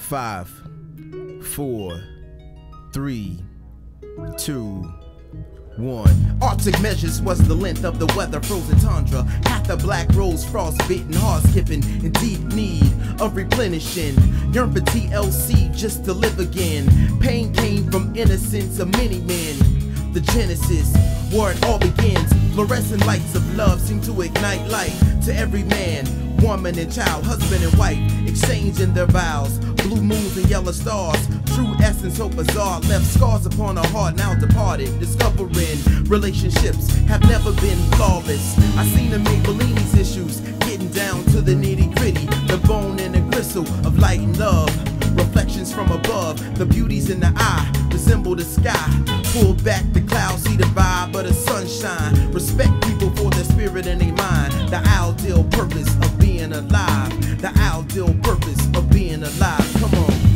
5, 4, 3, 2, 1. Arctic measures was the length of the weather, frozen tundra. Half the black rose, frostbitten, hard skipping, in deep need of replenishing. Yearn for TLC just to live again. Pain came from innocence of many men. The genesis, where it all begins. Fluorescent lights of love seem to ignite light to every man, woman and child, husband and wife, exchanging their vows. Blue moons and yellow stars, true essence so bizarre, left scars upon a heart now departed. Discovering relationships have never been flawless. I seen them make Bellini's issues, getting down to the nitty gritty, the bone and the gristle of light and love. Reflections from above, the beauties in the eye resemble the sky. Pull back the clouds, see the vibe of the sunshine. Respect people for their spirit and their mind. The ideal purpose of being alive. The ideal purpose of being alive. Come on.